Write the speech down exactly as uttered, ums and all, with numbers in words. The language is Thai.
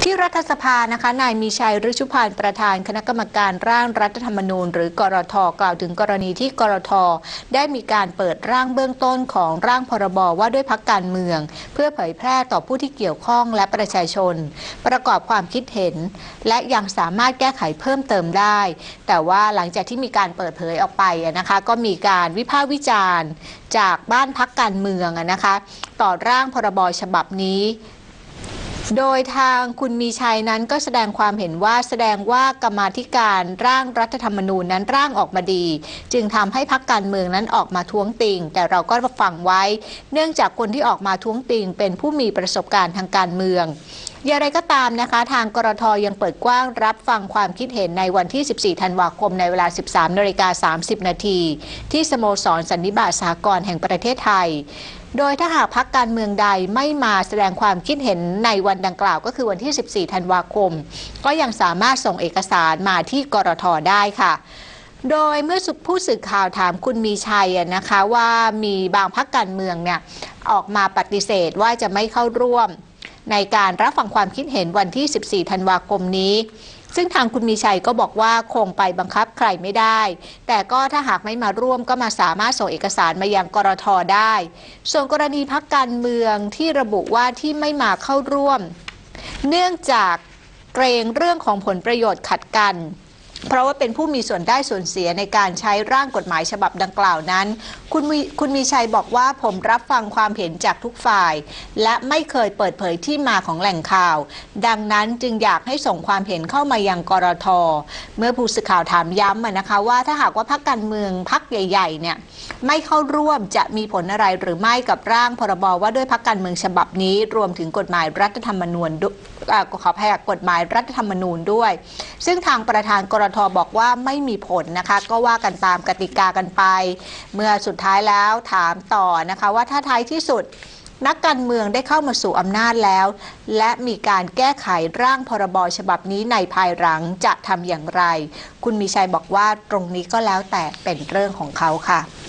ที่รัฐสภานะคะนายมีชัย ฤชุพันธ์ประธานคณะกรรมการร่างรัฐธรรมนูญหรือกรท.กล่าวถึงกรณีที่กรท.ได้มีการเปิดร่างเบื้องต้นของร่างพรบว่าด้วยพรรคการเมืองเพื่อเผยแพร่ต่อผู้ที่เกี่ยวข้องและประชาชนประกอบความคิดเห็นและยังสามารถแก้ไขเพิ่มเติมได้แต่ว่าหลังจากที่มีการเปิดเผยออกไปนะคะก็มีการวิพากษ์วิจารณ์จากบ้านพรรคการเมืองนะคะต่อร่างพรบฉบับนี้โดยทางคุณมีชัยนั้นก็แสดงความเห็นว่าแสดงว่ากรรมาธิการร่างรัฐธรรมนูญนั้นร่างออกมาดีจึงทำให้พรรคการเมืองนั้นออกมาท้วงติงแต่เราก็ฟังไว้เนื่องจากคนที่ออกมาท้วงติงเป็นผู้มีประสบการณ์ทางการเมืองอย่างไรก็ตามนะคะทางกรท.ยังเปิดกว้างรับฟังความคิดเห็นในวันที่สิบสี่ธันวาคมในเวลา สิบสามนาฬิกาสามสิบนาทีที่สโมสรสันนิบาตสหกรณ์แห่งประเทศไทยโดยถ้าหากพรรคการเมืองใดไม่มาแสดงความคิดเห็นในวันดังกล่าวก็คือวันที่สิบสี่ธันวาคมก็ยังสามารถส่งเอกสารมาที่กรท.ได้ค่ะโดยเมื่อผู้สื่อข่าวถามคุณมีชัยนะคะว่ามีบางพรรคการเมืองเนี่ยออกมาปฏิเสธว่าจะไม่เข้าร่วมในการรับฟังความคิดเห็นวันที่สิบสี่ธันวาคมนี้ซึ่งทางคุณมีชัยก็บอกว่าคงไปบังคับใครไม่ได้แต่ก็ถ้าหากไม่มาร่วมก็มาสามารถส่งเอกสารมายังกรท.ได้ส่วนกรณีพรรคการเมืองที่ระบุว่าที่ไม่มาเข้าร่วมเนื่องจากเกรงเรื่องของผลประโยชน์ขัดกันเพราะว่าเป็นผู้มีส่วนได้ส่วนเสียในการใช้ร่างกฎหมายฉบับดังกล่าวนั้นคุณมีคุณมีชัยบอกว่าผมรับฟังความเห็นจากทุกฝ่ายและไม่เคยเปิดเผยที่มาของแหล่งข่าวดังนั้นจึงอยากให้ส่งความเห็นเข้ามายังกรท.เมื่อผู้สื่อข่าวถามย้ำนะคะว่าถ้าหากว่าพรรคการเมืองพรรคใหญ่ๆเนี่ยไม่เข้าร่วมจะมีผลอะไรหรือไม่กับร่างพรบว่าด้วยพรรคการเมืองฉบับนี้รวมถึงกฎหมายรัฐธรรมนูญขออภัยกฎหมายรัฐธรรมนูญด้วยซึ่งทางประธานกรท.บอกว่าไม่มีผลนะคะก็ว่ากันตามกติกากันไปเมื่อสุดท้ายแล้วถามต่อนะคะว่าถ้าท้ายที่สุดนักการเมืองได้เข้ามาสู่อำนาจแล้วและมีการแก้ไขร่างพรบฉบับนี้ในภายหลังจะทำอย่างไรคุณมีชัยบอกว่าตรงนี้ก็แล้วแต่เป็นเรื่องของเขาค่ะ